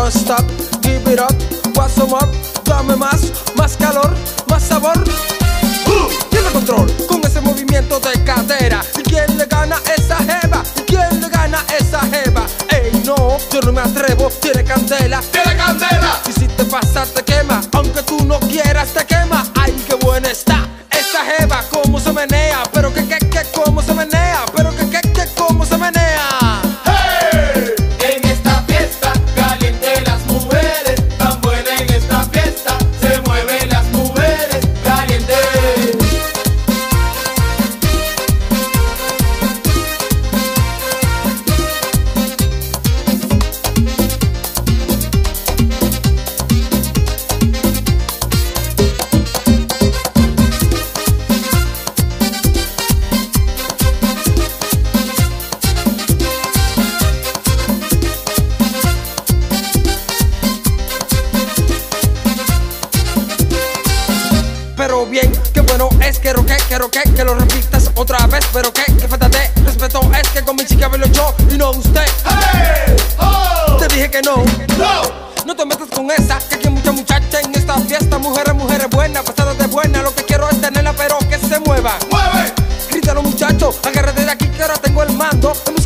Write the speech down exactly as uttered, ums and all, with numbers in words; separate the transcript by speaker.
Speaker 1: don't stop, give it up, what's some up, dame más, más calor, más sabor. Tiene control con ese movimiento de cadera. ¿Y quién le gana esa jeva? ¿Y quién le gana esa jeva? Ey, no, yo no me atrevo, tiene candela,
Speaker 2: ¡Tiene candela!
Speaker 1: y si te pasa te quema, aunque tú no quieras te quema. Ay, qué buena está esa jeva, cómo se menea, pero que, que, que, cómo se menea, pero que, que, que, cómo se menea.
Speaker 2: ¡Hey! En esta fiesta caliente las mujeres, tan buena en esta fiesta, se mueven las mujeres caliente.
Speaker 1: Pero bien, qué bueno es que roque, que roque, que lo repitas otra vez. Pero que, que falta de respeto es que con mi chica hablo yo y no usted.
Speaker 2: ¡Hey! ¡Oh!
Speaker 1: Te dije que no,
Speaker 2: ¡No!
Speaker 1: no te metas con esa, que aquí hay mucha muchacha en esta fiesta. Mujeres, mujeres buenas, pasadas de buena. Lo que quiero es tenerla, pero que se mueva.
Speaker 2: ¡Mueve!
Speaker 1: Grítalo muchacho, agárrate de aquí que ahora tengo el mando.